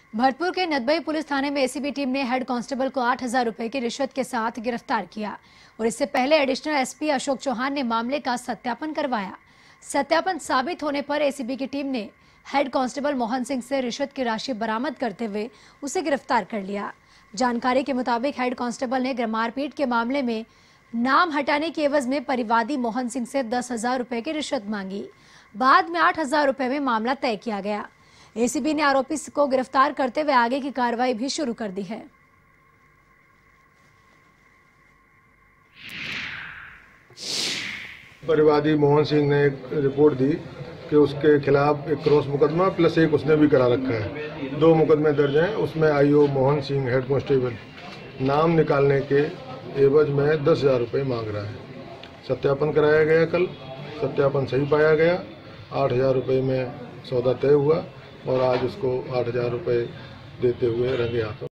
भरतपुर के नदबई पुलिस थाने में एसीबी टीम ने हेड कांस्टेबल को 8,000 रुपए की रिश्वत के साथ गिरफ्तार किया और इससे पहले एडिशनल एसपी अशोक चौहान ने मामले का सत्यापन करवाया। सत्यापन साबित होने पर एसीबी की टीम ने हेड कांस्टेबल मोहन सिंह से रिश्वत की राशि बरामद करते हुए उसे गिरफ्तार कर लिया। जानकारी के मुताबिक हेड कांस्टेबल ने मारपीट के मामले में नाम हटाने की एवज में परिवादी मोहन सिंह से 10,000 रुपए की रिश्वत मांगी। बाद में 8,000 रुपए में मामला तय किया गया। एसीबी ने आरोपी को गिरफ्तार करते हुए आगे की कार्रवाई भी शुरू कर दी है। परिवादी मोहन सिंह ने एक रिपोर्ट दी कि उसके खिलाफ एक क्रॉस मुकदमा प्लस एक उसने भी करा रखा है। 2 मुकदमे दर्ज हैं। उसमें IO Mohan Singh head constable नाम निकालने के एवज में 10,000 रुपये मांग रहा है। सत्यापन कराया गया, कल सत्यापन सही पाया गया। 8,000 रुपये में सौदा तय हुआ और आज उसको 8,000 रुपये देते हुए रंगे हाथों